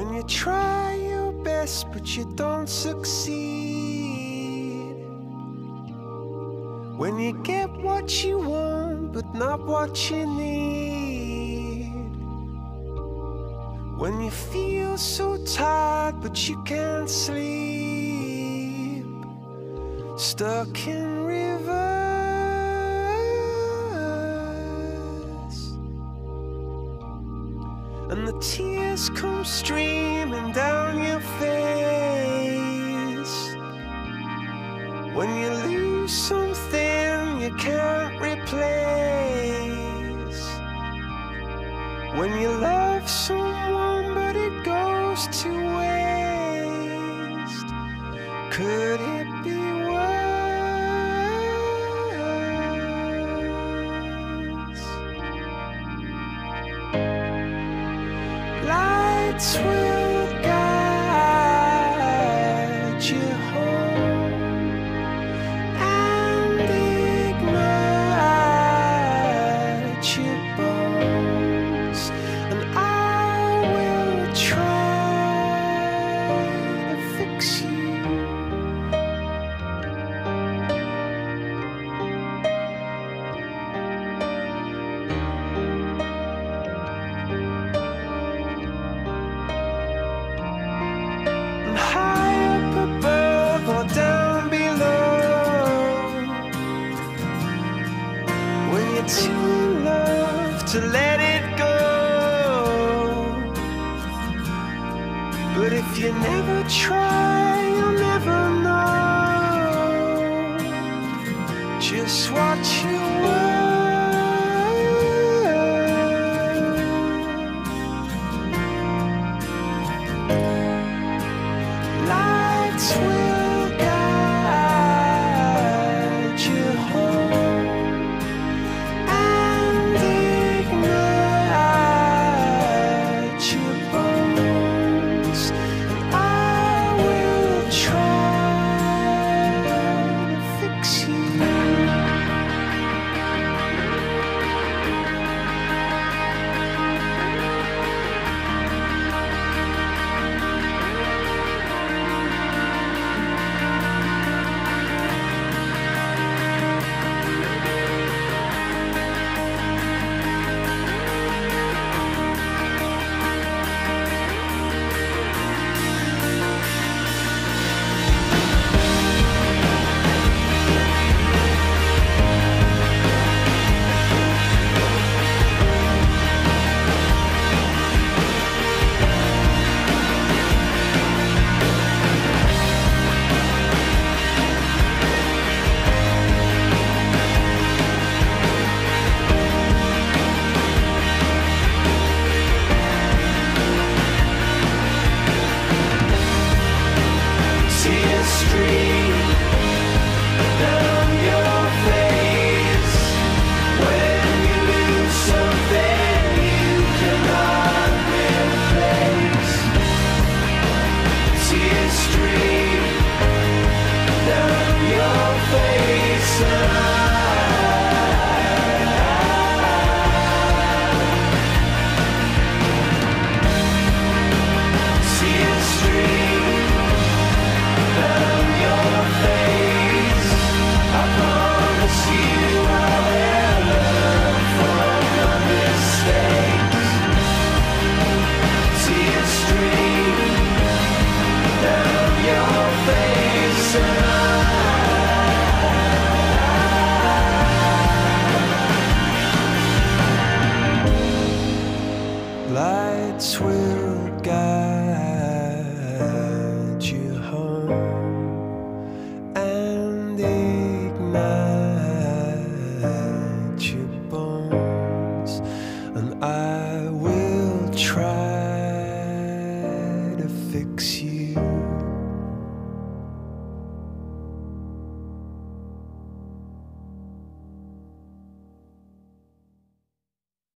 When you try your best but you don't succeed. When you get what you want but not what you need. When you feel so tired but you can't sleep. Stuck in reverse. And the tears come streaming down your face. When you lose something you can't replace. When you love someone but it goes to waste. Could it be worse? Lights will guide you home and ignite your bones, and I will try to fix you. And high up above or down below, when you're too in love to let it go. But if you never try, you'll never know just what you were. Lights will guide you home and ignite your bones, and I will try to fix you. Tears stream down your face when you lose something you cannot replace. Tears stream down your face, and tears stream down your face. I promise you I will learn from my mistakes. Tears stream down your face, and lights will guide you home and ignite your bones, and I will try